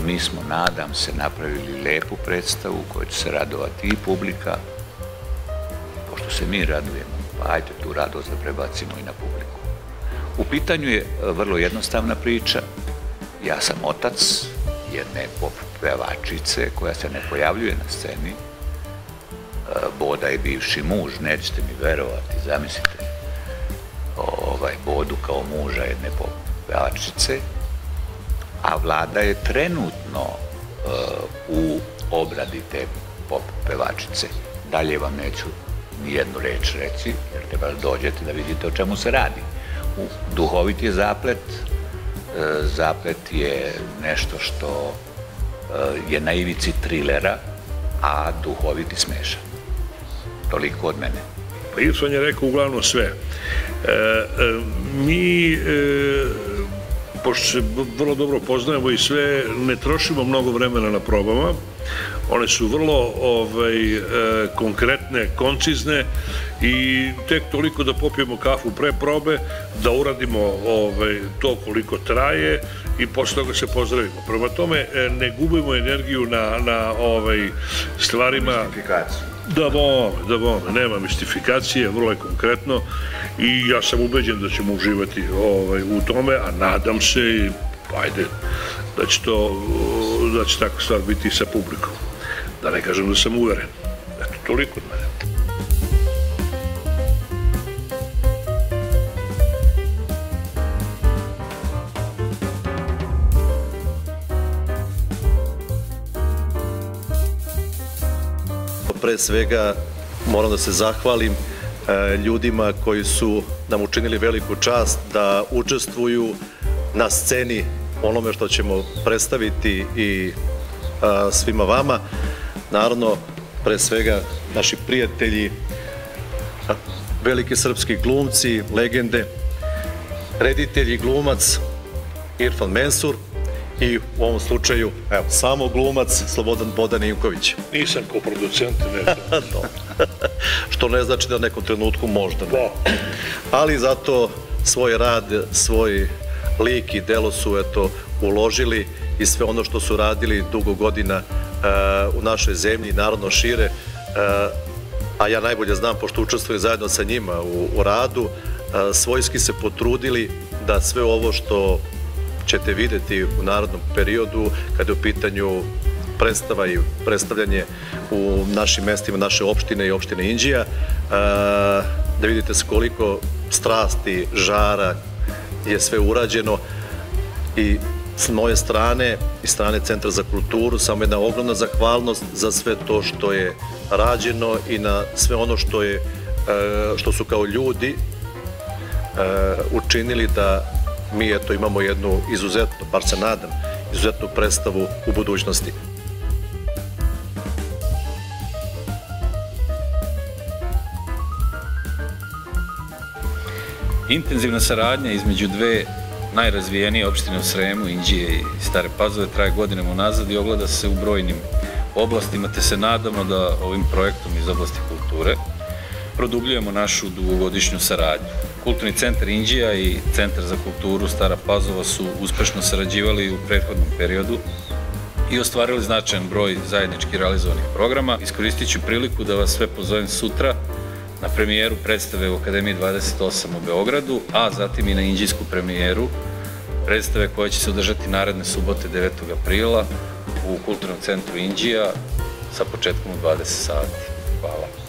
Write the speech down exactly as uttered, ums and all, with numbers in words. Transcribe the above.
mi smo, nadam se, napravili lepu predstavu koju će se radovati i publika. Pošto se mi radujemo, pa ajde tu radost da prebacimo i na publiku. U pitanju je vrlo jednostavna priča. Ja sam otac jedne pop pevačice koja se ne pojavljuje na sceni. Boda je bivši muž, nećete mi verovati, zamislite Bodu kao muža jedne pop pevačice, a Vlada je trenutno u obradi te pop pevačice. Dalje vam neću nijednu reč reći, jer treba da dođete da vidite o čemu se radi. Duhovit je zaplet, zaplet je nešto što je na ivici trilera, a duhovit i smešan. Toliko od mene. Pa Irfan je rekao uglavnom sve. Mi, pošto se vrlo dobro poznajemo i sve, ne trošimo mnogo vremena na probama. One su vrlo konkretne, koncizne i tek toliko da popijemo kafu pre probe, da uradimo to koliko traje i posle toga se pozdravimo. Prema tome, ne gubimo energiju na stvarima... Da bome, da bome, nema mistifikacije, vrlo je konkretno i ja sam ubeđen da ćemo uživati u tome, a nadam se i ajde da će to, da će takva stvar biti i sa publikom. Da ne kažem da sam uveren. Eto, toliko od mene. Pre svega moram da se zahvalim ljudima koji su nam učinili veliku čast da učestvuju na sceni onome što ćemo predstaviti i svima vama. Naravno, pre svega naši prijatelji, veliki srpski glumci, legende, reditelj i glumac Irfan Mensur, i u ovom slučaju, evo, samo glumac Slobodan Bodan Ivković. Nisam ko producent, ne znam. Što ne znači da u nekom trenutku možda ne. Ali zato svoj rad, svoj lik i delo su, eto, uložili i sve ono što su radili dugo godina u našoj zemlji, naravno šire, a ja najbolje znam, pošto učestvujem zajedno sa njima u radu, svojski se potrudili da sve ovo što ćete videti u narednom periodu, kada je u pitanju predstava i predstavljanje u našim mestima, naše opštine i opštine Inđija, da vidite s koliko strasti, žara je sve urađeno i s moje strane i strane Centra za kulturu samo jedna ogromna zahvalnost za sve to što je rađeno i na sve ono što je, što su kao ljudi učinili da mi eto imamo jednu izuzetnu, bar se nadam, izuzetnu predstavu u budućnosti. Intenzivna saradnja između dve najrazvijenije opštine u Sremu, Inđije i Stare Pazove, traje godinama unazad i ogleda se u brojnim oblastima, te se nadamo da ovim projektom iz oblasti kulture produbljujemo našu dugogodišnju saradnju. Kulturni centar Inđija i Centar za kulturu Stara Pazova su uspešno sarađivali u prethodnom periodu i ostvarili značajan broj zajednički realizovanih programa. Iskoristit ću priliku da vas sve pozovem sutra na premijeru predstave u Akademiji dvadeset osam u Beogradu, a zatim i na inđijsku premijeru predstave koja će se održati naredne subote devetog aprila u Kulturnom centru Inđija sa početkom u dvadeset sati. Hvala.